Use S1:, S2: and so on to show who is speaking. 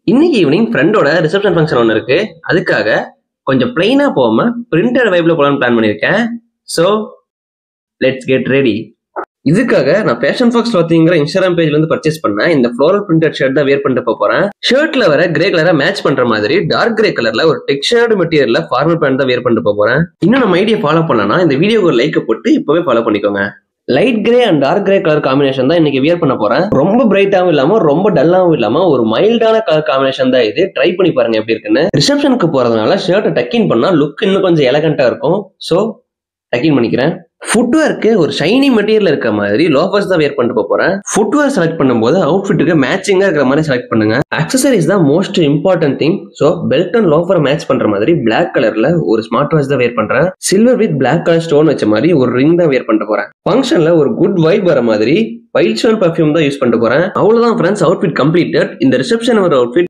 S1: இன்னைக்கு ஈவினிங் ஃப்ரெண்டோட reception function ஒன்று இருக்கு. அதுக்காக கொஞ்சம் பிளைனா போகாம பிரிண்டட் வைப்ல போலான்னு பிளான் பண்ணியிருக்கேன். So let's get ready. இதுக்காக நான் ஃபேஷன் ஃபாக்ஸ் கிளாத்திங்கிற இன்ஸ்டாகிராம் பேஜ்ல இருந்து பர்ச்சேஸ் பண்ணேன் இந்த ஃப்ளோரல் பிரிண்டட் ஷர்ட் தான் வேர் பண்ணிட்டு போறேன். ஷர்ட்ல வர கிரே கலரா மேட்ச் பண்ற மாதிரி டார்க் கிரே கலர்ல ஒரு டெக்ஸ்டர்டு மெட்டீரியல்ல ஃபார்மல் பேண்ட் தான் வேர் பண்ணிட்டு போறேன். இன்னும் நம்ம ஐடியா ஃபாலோ பண்ணனா இந்த வீடியோக்கு ஒரு லைக் போட்டு இப்பவே ஃபாலோ பண்ணிக்கோங்க. Light grey and dark grey colour combination தான் இன்னைக்கு வியர் பண்ண போறேன். ரொம்ப பிரைட்டாவும் இல்லாம ரொம்ப டல்லாவும் இல்லாம ஒரு மைல்டான கலர் காம்பினேஷன் தான் இது. ட்ரை பண்ணி பாருங்க எப்படி இருக்குன்னு. ரிசப்ஷனுக்கு போறதுனால ஷர்ட்டை டக்கின் பண்ணா லுக் இன்னும் கொஞ்சம் எலகண்டா இருக்கும். ஸோ டக்கின் பண்ணிக்கிறேன். ஃபுட்வேருக்கு ஒரு ஷைனி மெட்டீரியல் இருக்க மாதிரி லோஃபர்ஸ் தான் வேர் பண்ணிட்டு போறேன். ஃபுட்வேர் செலக்ட் பண்ணும்போது அவுட்ஃபிட்டுக்கு மேட்சிங்கா இருக்கிற மாதிரி செலக்ட் பண்ணுங்க. அக்சசரிஸ் தான் most important thing. So belt and loafer match பண்ற மாதிரி பிளாக் கலர்ல ஒரு ஸ்மார்ட் வாட்ச் தான் வேர் பண்றேன். Silver with black colour stone வச்ச மாதிரி ஒரு ரிங் தான் வேர் பண்ணிட்டு போறேன். ஃபங்க்ஷன்ல ஒரு குட் வைப் வர மாதிரி வைல்ட் ஸ்டோன் பர்ஃபியூம் தான் யூஸ் பண்ணிட்டு போறேன். அவ்வளவுதான் ஃப்ரெண்ட்ஸ், அவுட்ஃபிட் கம்ப்ளீட்டட். இந்த ரிசப்ஷன் ஒரு அவுட்ஃபிட்